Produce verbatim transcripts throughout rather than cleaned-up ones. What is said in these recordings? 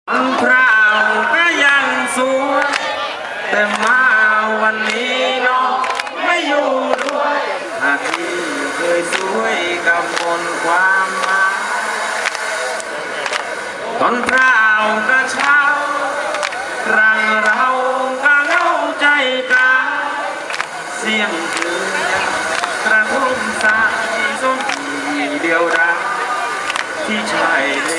พระก็ยังสวยแต่มาวันนี้น้องไม่อยู่ด้วยหากที่เคยสวยกับคนความหมายตอนพระก็เช้ารังเราก็เหงาใจกันเสียงคืนกระทบสายสนเดียวดายที่ชายเล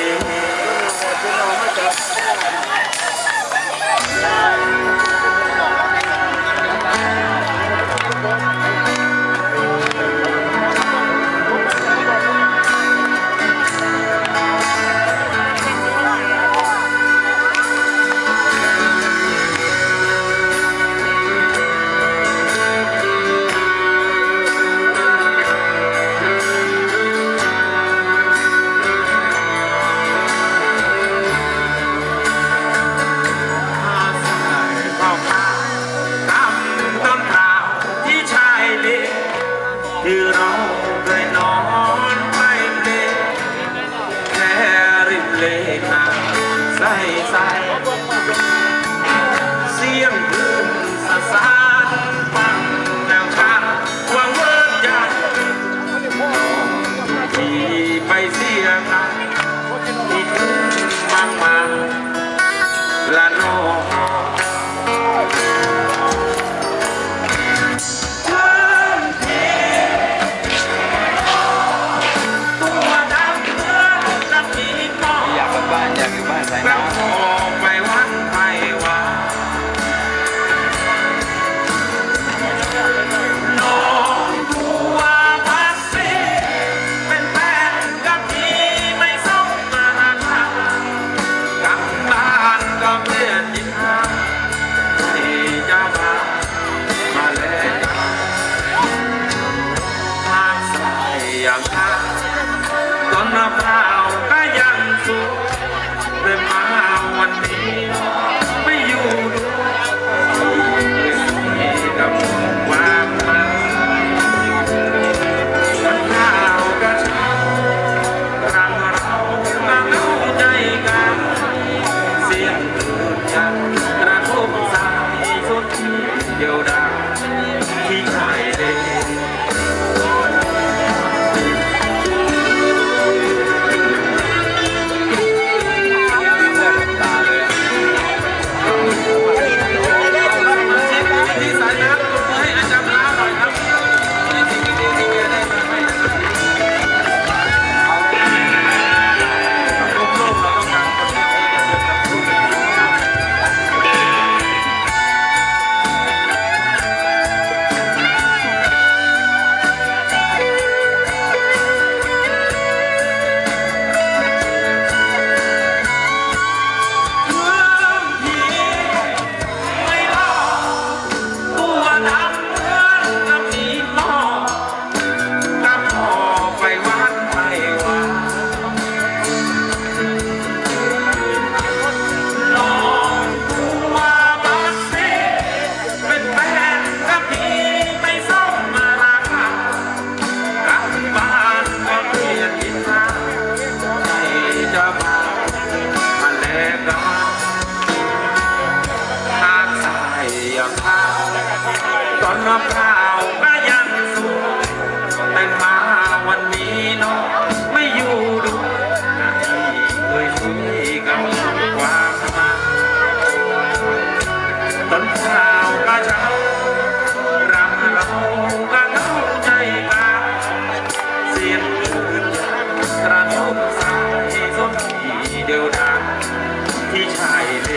ที่เราเคยนอนไปเล่นแค่ริมเลน้ำใสใสเสียงคลื่นสะสานฟังแนวชาหวังเวิร์ดใหญ่ที่ไปเสียกันที่ถึงบางมาละโนแบบออกไปวัดไปว่าน้องตัวพักเสียเป็นแฟนกับพี่ไม่ส่งมาทางกลับบ้านก็เพื่อนยินหาที่จะมามาเล่นทางสายอย่างข้าต้นมะพร้าวก็ยังสูงแต่มาวันนี้ไม่อยู่ด้วยกับความหมายวันข้าวก็เช้ารังเราก็เหงาใจกันเสียงคลื่นยันกระทบสายสดเดียวดายที่ใครเล่นตอนมะพร้าวก็ยังสูงแต่มาวันนี้น้องไม่อยู่ด้วยที่เคยคุยกับความหมายตอนพร้าวก็เช้ารังเราก็เหงาใจกันเสียงคลื่นกระทบสายสนเดียวดายที่ชายเล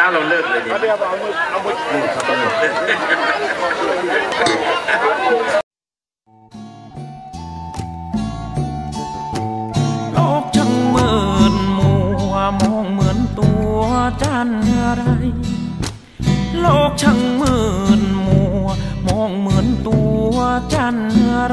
เราเลิกเลยดิเดี๋ยวเอามือเอามือมือครับโลกช่างเหมือนมัวมองเหมือนตัวจันไรโลกช่างเหมือนมัวมองเหมือนตัวจันไร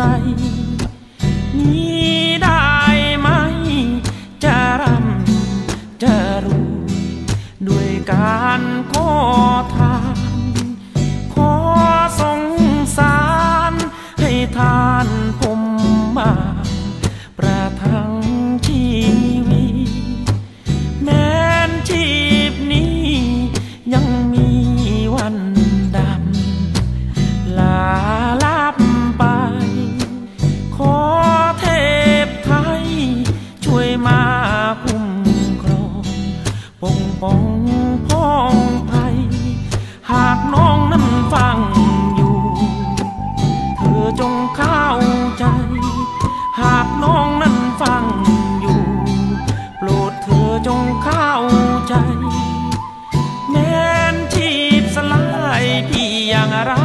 นี้ได้ไหมจะรำจะรู้ด้วยการขอทานขอสงสารให้ทานผมมาประทังชีวิตแม้นชีพนี้ยังมีวันดำลาลับไปขอเทพไทยช่วยมาคุ้มครองปกป้องพ้องภัยหากน้องนั้นฟังอยู่เธอจงเข้าใจหากน้องนั้นฟังอยู่โปรดเธอจงเข้าใจแม้นชีพสลายพี่อย่างไร